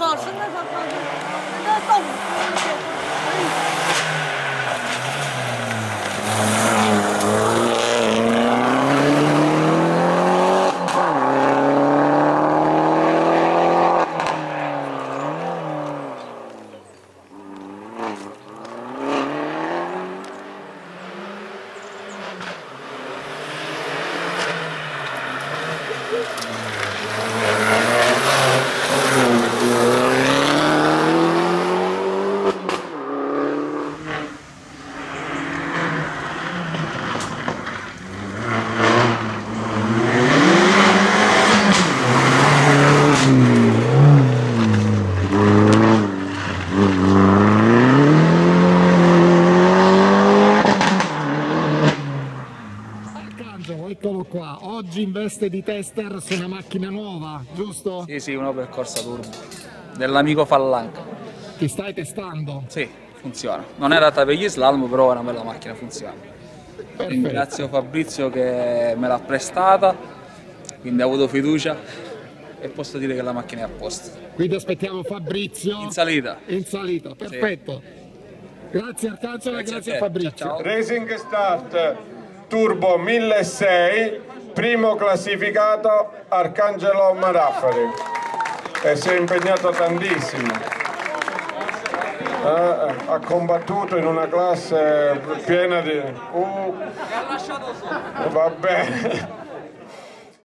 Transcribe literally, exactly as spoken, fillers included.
是那个那动物。 Eccolo qua, oggi in veste di tester su una macchina nuova, giusto? Sì, sì, un Opel Corsa Turbo dell'amico Fallanca. Ti stai testando? Sì, funziona. Non è adatta per gli slalom, però è una bella macchina, funziona. Perfetto. Ringrazio Fabrizio che me l'ha prestata, quindi ho avuto fiducia e posso dire che la macchina è a posto. Quindi aspettiamo Fabrizio In salita. in salita, perfetto. Sì. Grazie Arcangelo e grazie a, a Fabrizio. Ciao, ciao. Racing Start Turbo milleseicento, primo classificato Arcangelo Maraffari, e si è impegnato tantissimo, eh, ha combattuto in una classe piena di... Uh, va bene.